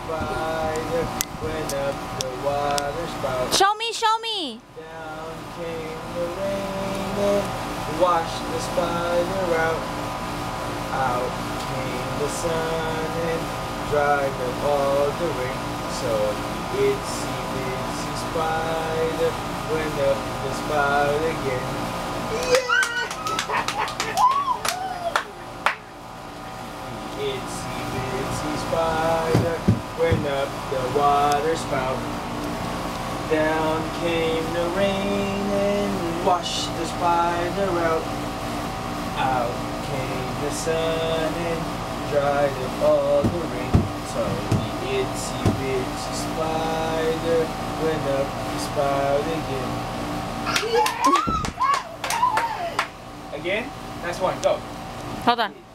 spider went up the water spout. Show me, show me. Down came the rain and washed the spider out. Out came the sun and dried up all the rain. So the itsy bitsy spider went up the spout again. The itsy bitsy spider went up the water spout. Down came the rain and washed the spider out. Out came the sun and dried up all the rain. So the itsy bitsy spider went up the spout again. Again? Next one, go. Hold on.